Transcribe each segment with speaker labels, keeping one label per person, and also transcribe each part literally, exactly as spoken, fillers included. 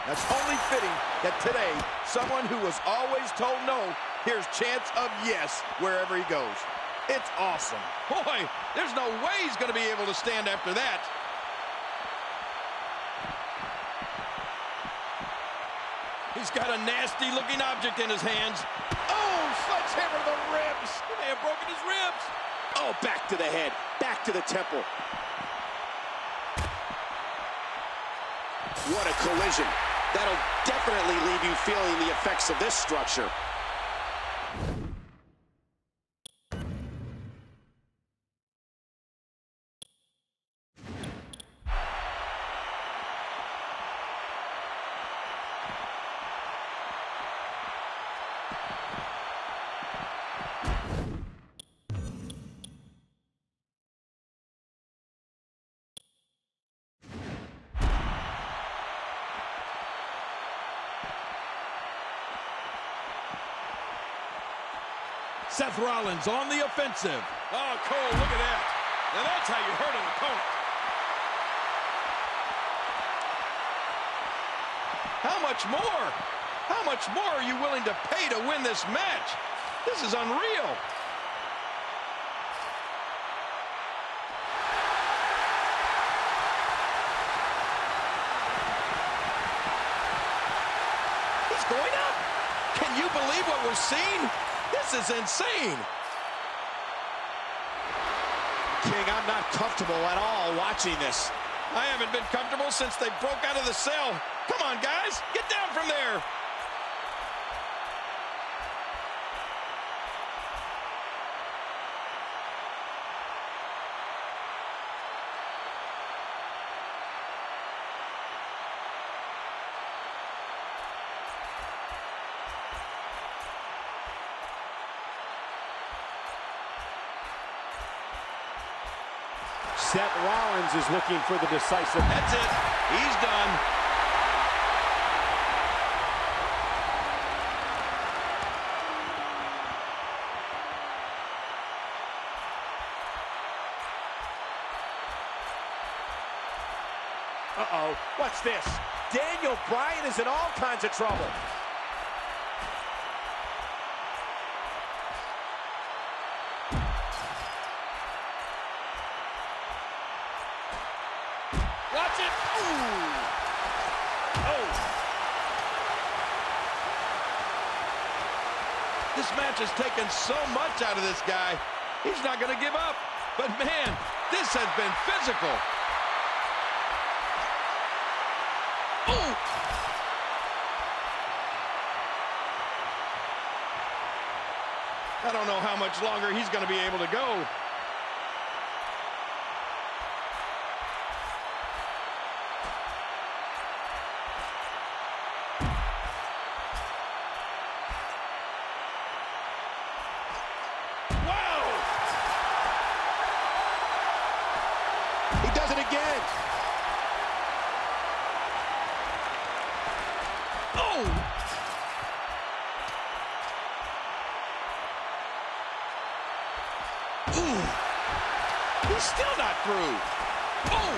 Speaker 1: That's only fitting that today, someone who was always told no, here's chance of yes wherever he goes. It's awesome.
Speaker 2: Boy, there's no way he's going to be able to stand after that. He's got a nasty-looking object in his hands.
Speaker 1: Oh, sledgehammer to the ribs.
Speaker 2: He may have broken his ribs.
Speaker 3: Oh, back to the head, back to the temple. What a collision. That'll definitely leave you feeling the effects of this structure.
Speaker 2: Seth Rollins on the offensive. Oh, Cole, look at that. Now that's how you hurt an opponent. How much more? How much more are you willing to pay to win this match? This is unreal. He's going up. Can you believe what we're seeing? This is insane.
Speaker 3: King, I'm not comfortable at all watching this.
Speaker 2: I haven't been comfortable since they broke out of the cell. Come on, guys, get down from there.
Speaker 4: Seth Rollins is looking for the decisive.
Speaker 2: That's it. He's done.
Speaker 4: Uh-oh. What's this? Daniel Bryan is in all kinds of trouble.
Speaker 2: Watch it. Ooh. Oh. This match has taken so much out of this guy. He's not going to give up. But, man, this has been physical. Oh. I don't know how much longer he's going to be able to go.
Speaker 3: He does it again.
Speaker 2: Oh! Ooh! He's still not through. Oh!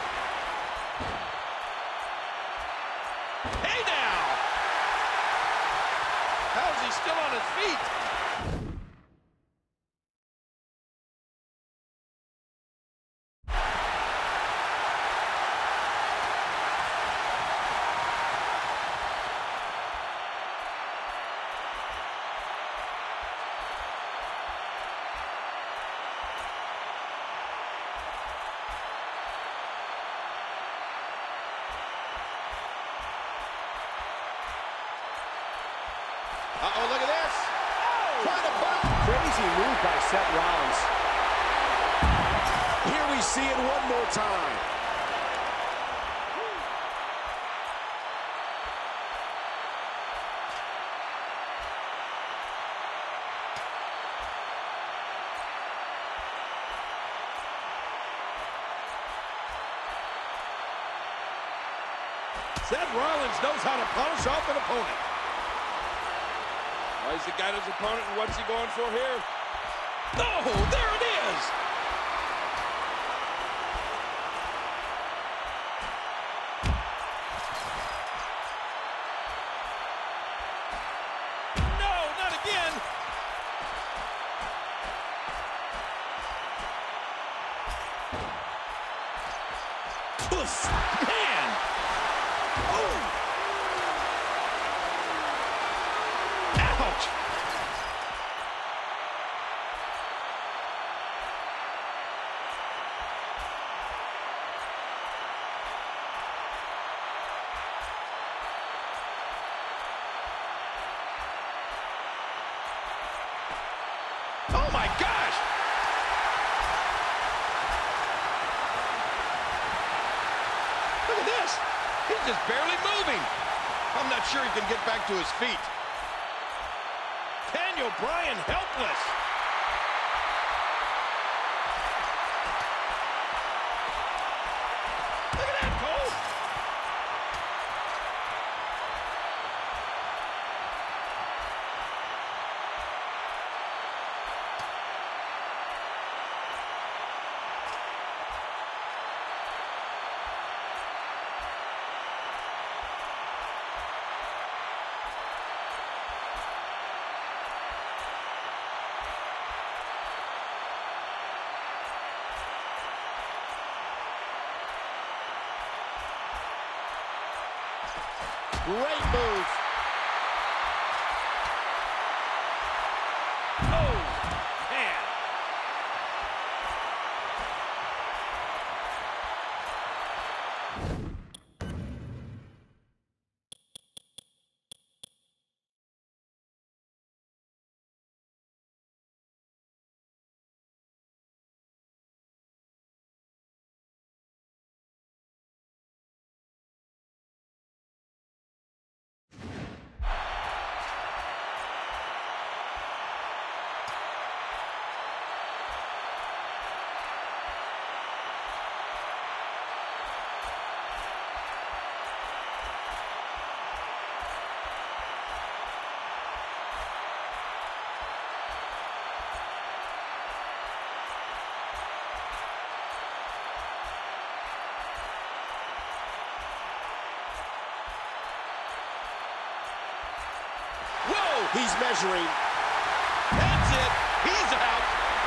Speaker 2: Hey now! How is he still on his feet? Uh-oh, look at this. Oh! Trying to put him.
Speaker 4: Crazy move by Seth Rollins.
Speaker 3: Here we see it one more time.
Speaker 2: Seth Rollins knows how to polish off an opponent. Well, he's got his opponent, and what's he going for here? Oh, there it is! Oof, man. Ooh. Ouch. Oh my gosh! Look at this. He's just barely moving. I'm not sure he can get back to his feet. Daniel Bryan helpless. Look at that, Cole.
Speaker 4: Great move.
Speaker 2: Oh, man. Whoa!
Speaker 4: He's measuring.
Speaker 2: That's it. He's out.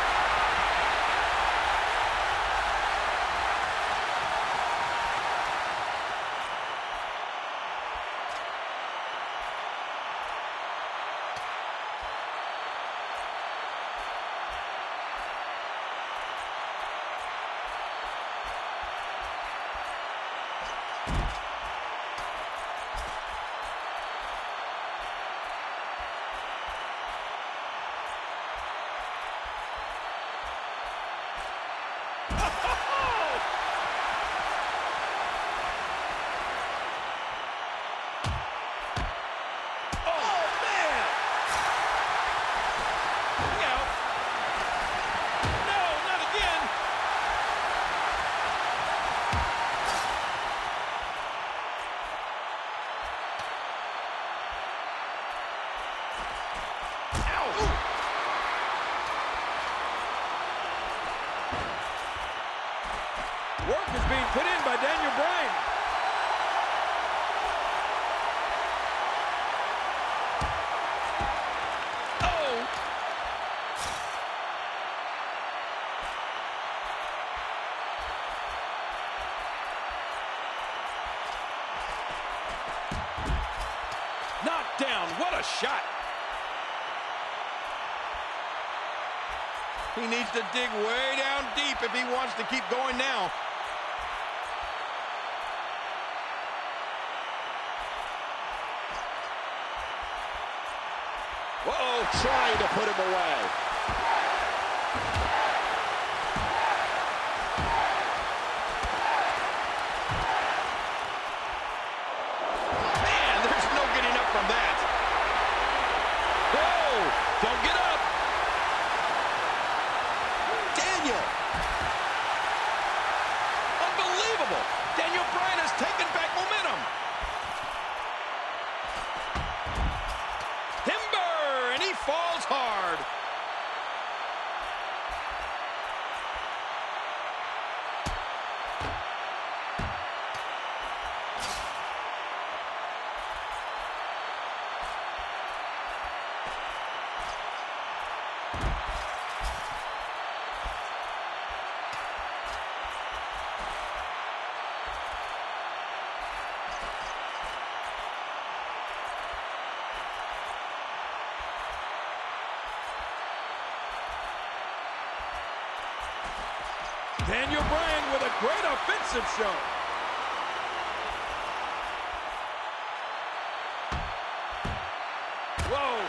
Speaker 2: Work is being put in by Daniel Bryan. Oh! Knocked down. What a shot. He needs to dig way down deep if he wants to keep going now.
Speaker 4: Uh-oh, trying to put him away.
Speaker 2: Man, there's no getting up from that. Whoa, don't get up.
Speaker 4: Daniel.
Speaker 2: Unbelievable. Daniel Bryan has taken back momentum. Timber, and he falls hard. Daniel Bryan with a great offensive show. Whoa.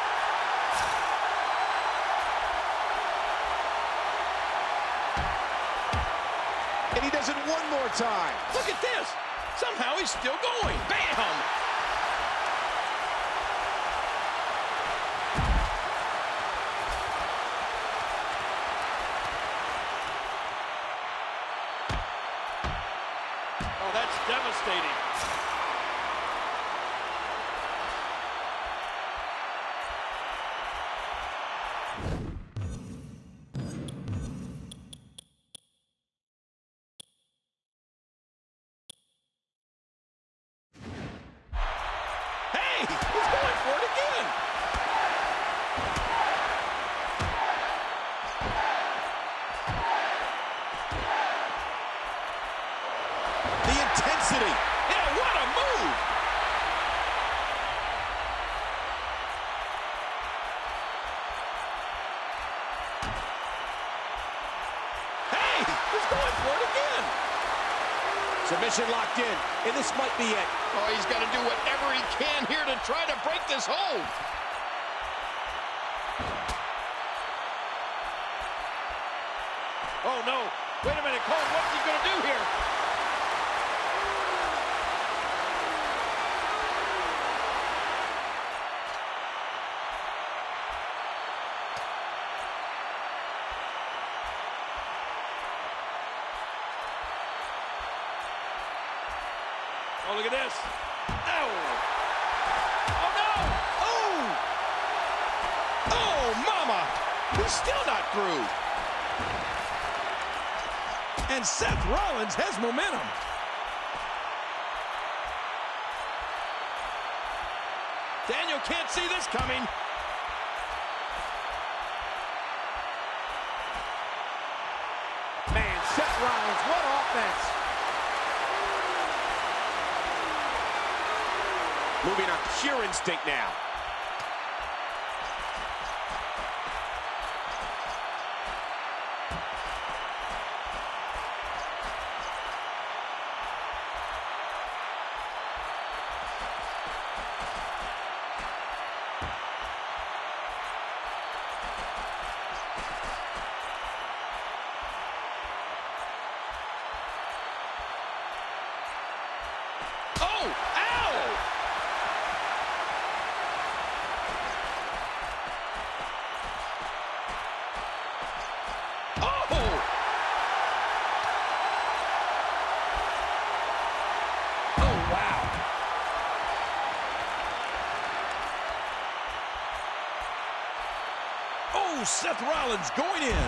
Speaker 4: And he does it one more time.
Speaker 2: Look at this. Somehow he's still going. Bam! Oh, that's devastating. He's going for it again.
Speaker 4: The intensity.
Speaker 2: Yeah, what a move. Hey, he's going for it again.
Speaker 4: Submission locked in, and this might be it.
Speaker 1: Oh, he's got to do whatever he can here to try to break this hold.
Speaker 2: Oh, no. Wait a minute, Cole. What's he going to do here? Oh, look at this. Ow. Oh, no. Oh. Oh, mama. He's still not through. And Seth Rollins has momentum. Daniel can't see this coming.
Speaker 4: Man, Seth Rollins, what offense. Moving on pure instinct now.
Speaker 2: Oh, ow! Oh! Oh, wow. Oh, Seth Rollins going in.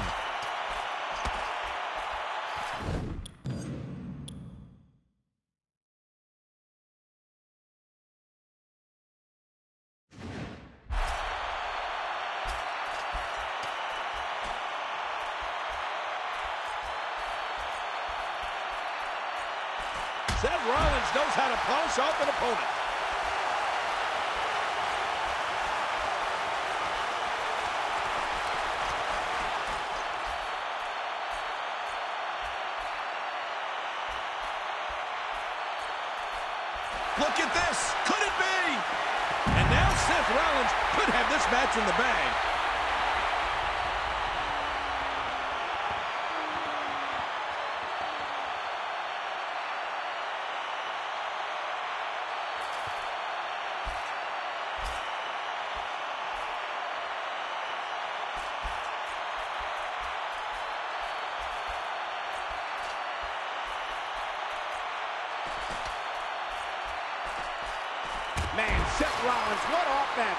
Speaker 2: Seth Rollins knows how to polish off an opponent. Look at this. Could it be? And now Seth Rollins could have this match in the bag.
Speaker 4: Man, Seth Rollins, what offense.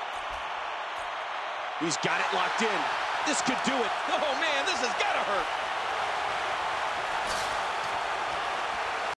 Speaker 4: He's got it locked in. This could do it.
Speaker 2: Oh, man, this has got to hurt.